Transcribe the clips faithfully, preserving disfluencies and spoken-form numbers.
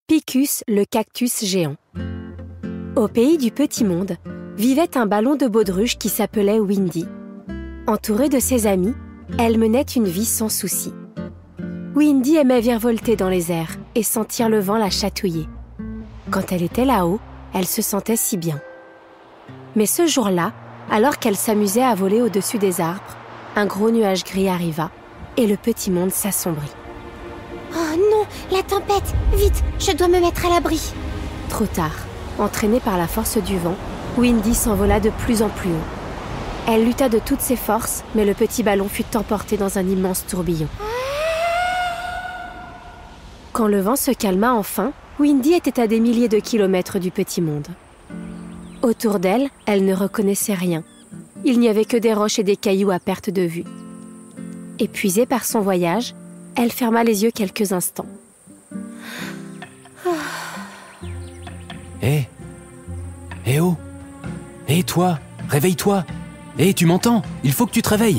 Picus, le cactus géant. Au pays du petit monde, vivait un ballon de baudruche qui s'appelait Windy. Entourée de ses amis, elle menait une vie sans souci. Windy aimait virevolter dans les airs et sentir le vent la chatouiller. Quand elle était là-haut, elle se sentait si bien. Mais ce jour-là, alors qu'elle s'amusait à voler au-dessus des arbres, un gros nuage gris arriva et le petit monde s'assombrit. Oh non, la tempête! Vite, je dois me mettre à l'abri. Trop tard, entraînée par la force du vent, Windy s'envola de plus en plus haut. Elle lutta de toutes ses forces, mais le petit ballon fut emporté dans un immense tourbillon. Quand le vent se calma enfin, Windy était à des milliers de kilomètres du petit monde. Autour d'elle, elle ne reconnaissait rien. Il n'y avait que des roches et des cailloux à perte de vue. Épuisée par son voyage, elle ferma les yeux quelques instants. Hé Hé oh Hé toi Réveille-toi Hé, tu m'entends? Il faut que tu te réveilles.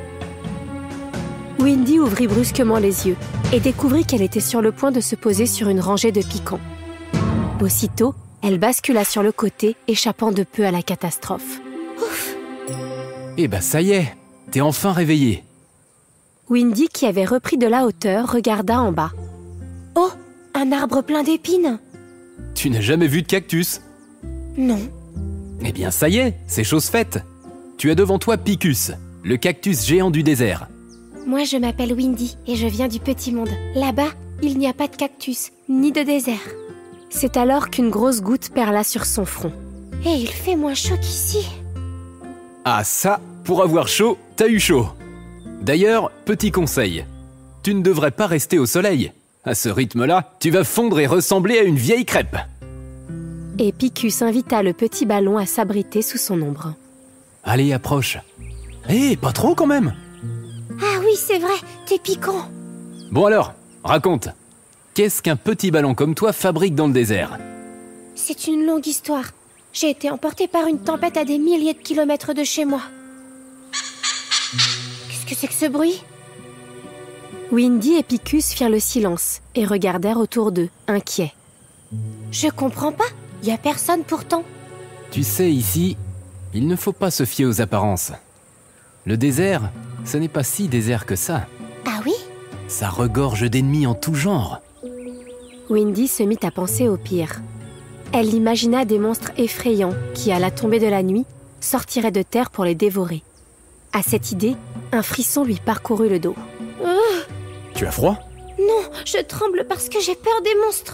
Windy ouvrit brusquement les yeux et découvrit qu'elle était sur le point de se poser sur une rangée de piquants. Aussitôt, elle bascula sur le côté, échappant de peu à la catastrophe. Ouf! Eh ben ça y est, t'es enfin réveillée. Windy, qui avait repris de la hauteur, regarda en bas. Oh, un arbre plein d'épines! Tu n'as jamais vu de cactus? Non. Eh bien ça y est, c'est chose faite. Tu as devant toi Picus, le cactus géant du désert. Moi, je m'appelle Windy et je viens du petit monde. Là-bas, il n'y a pas de cactus, ni de désert. C'est alors qu'une grosse goutte perla sur son front. Et il fait moins chaud qu'ici. Ah ça, pour avoir chaud, t'as eu chaud. D'ailleurs, petit conseil, tu ne devrais pas rester au soleil. À ce rythme-là, tu vas fondre et ressembler à une vieille crêpe. Et Picus invita le petit ballon à s'abriter sous son ombre. Allez, approche. Hé, pas trop quand même. Ah oui, c'est vrai, t'es piquant. Bon alors, raconte. Qu'est-ce qu'un petit ballon comme toi fabrique dans le désert? C'est une longue histoire. J'ai été emportée par une tempête à des milliers de kilomètres de chez moi. Qu'est-ce que c'est que ce bruit? Windy et Picus firent le silence et regardèrent autour d'eux, inquiets. Je comprends pas, y a personne pourtant. Tu sais, ici, il ne faut pas se fier aux apparences. Le désert, ce n'est pas si désert que ça. Ah oui? Ça regorge d'ennemis en tout genre. Windy se mit à penser au pire. Elle imagina des monstres effrayants qui, à la tombée de la nuit, sortiraient de terre pour les dévorer. À cette idée, un frisson lui parcourut le dos. Euh, Tu as froid? non, je tremble parce que j'ai peur des monstres.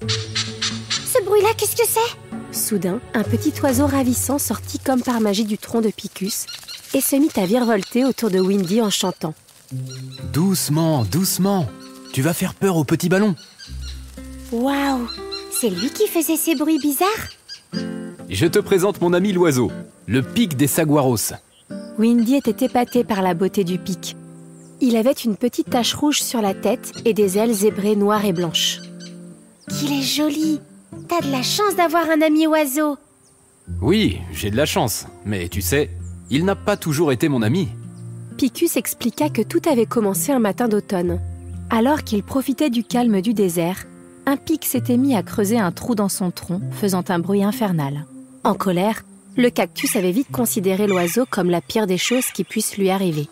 Ce bruit-là, qu'est-ce que c'est? Soudain, un petit oiseau ravissant sortit comme par magie du tronc de Picus et se mit à virevolter autour de Windy en chantant. Doucement, doucement. Tu vas faire peur au petit ballon. Waouh! C'est lui qui faisait ces bruits bizarres? Je te présente mon ami l'oiseau, le pic des saguaros. Windy était épatée par la beauté du pic. Il avait une petite tache rouge sur la tête et des ailes zébrées noires et blanches. Qu'il est joli! T'as de la chance d'avoir un ami oiseau! Oui, j'ai de la chance, mais tu sais, il n'a pas toujours été mon ami. Picus expliqua que tout avait commencé un matin d'automne. Alors qu'il profitait du calme du désert, un pic s'était mis à creuser un trou dans son tronc, faisant un bruit infernal. En colère, le cactus avait vite considéré l'oiseau comme la pire des choses qui puissent lui arriver.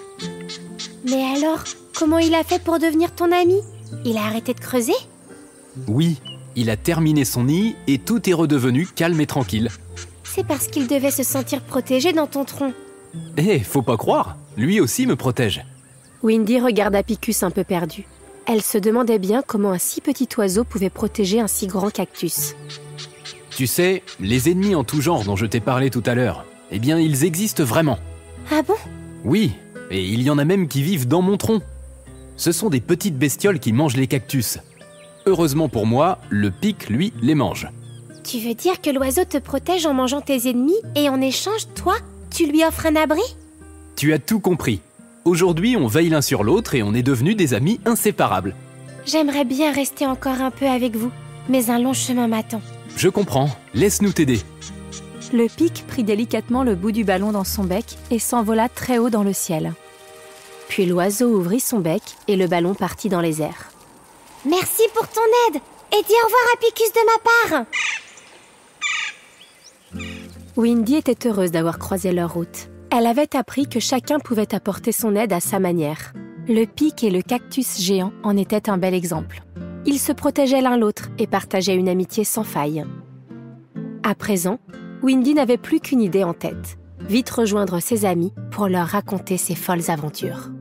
Mais alors, comment il a fait pour devenir ton ami? Il a arrêté de creuser? Oui, il a terminé son nid et tout est redevenu calme et tranquille. C'est parce qu'il devait se sentir protégé dans ton tronc. Eh, faut pas croire, lui aussi me protège. Windy regarda Picus un peu perdu. Elle se demandait bien comment un si petit oiseau pouvait protéger un si grand cactus. Tu sais, les ennemis en tout genre dont je t'ai parlé tout à l'heure, eh bien ils existent vraiment. Ah bon? Oui, et il y en a même qui vivent dans mon tronc. Ce sont des petites bestioles qui mangent les cactus. Heureusement pour moi, le pic, lui, les mange. Tu veux dire que l'oiseau te protège en mangeant tes ennemis et en échange, toi, tu lui offres un abri? Tu as tout compris. Aujourd'hui, on veille l'un sur l'autre et on est devenus des amis inséparables. J'aimerais bien rester encore un peu avec vous, mais un long chemin m'attend. Je comprends, laisse-nous t'aider. Le pic prit délicatement le bout du ballon dans son bec et s'envola très haut dans le ciel. Puis l'oiseau ouvrit son bec et le ballon partit dans les airs. Merci pour ton aide! Et dis au revoir à Picus de ma part. Windy était heureuse d'avoir croisé leur route. Elle avait appris que chacun pouvait apporter son aide à sa manière. Le pic et le cactus géant en étaient un bel exemple. Ils se protégeaient l'un l'autre et partageaient une amitié sans faille. À présent, Windy n'avait plus qu'une idée en tête. Vite rejoindre ses amis pour leur raconter ses folles aventures.